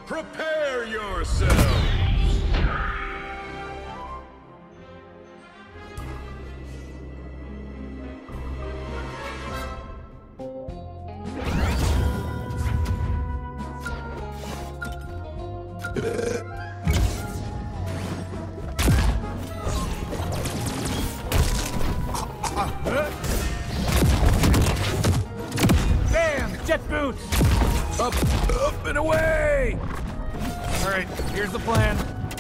Prepare yourself! Damn! Jet boots! Up and away! Alright, here's the plan.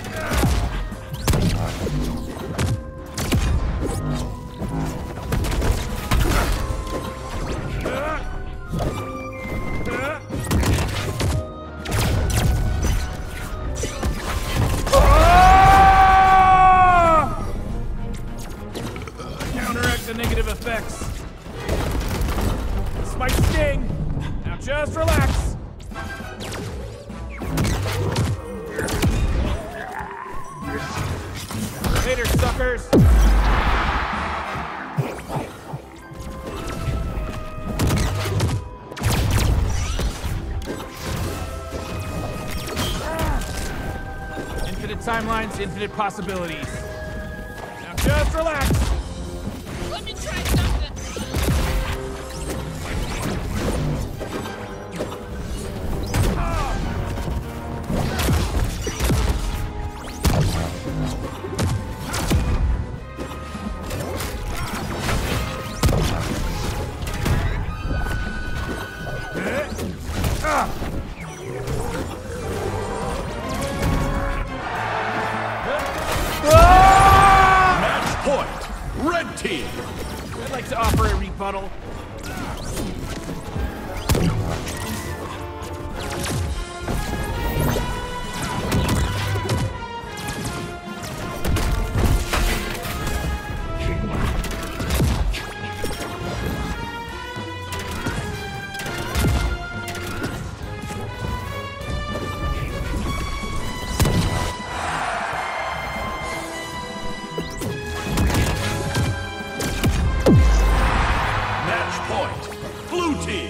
Counteract the negative effects. This might sting. Now just relax. Later, suckers. Infinite timelines, infinite possibilities. Now just relax. Let me try something. Match point! Red team! I'd like to offer a rebuttal. Match point! Blue team!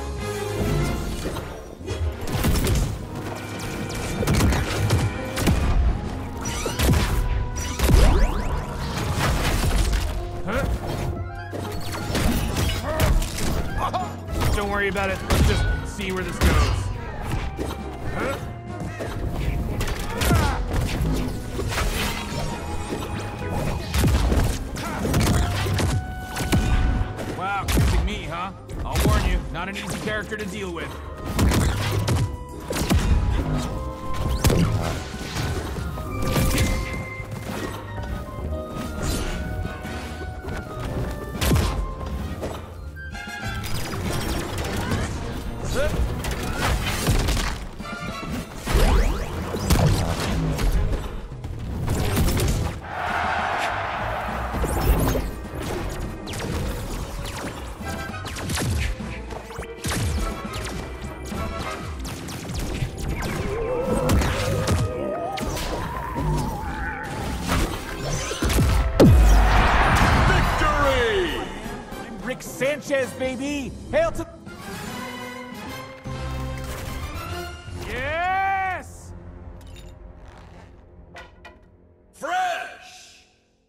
Don't worry about it. Let's just see where this goes. Wow, choosing me, huh? I'll warn you, not an easy character to deal with. Victory! I'm Rick Sanchez, baby! Hail to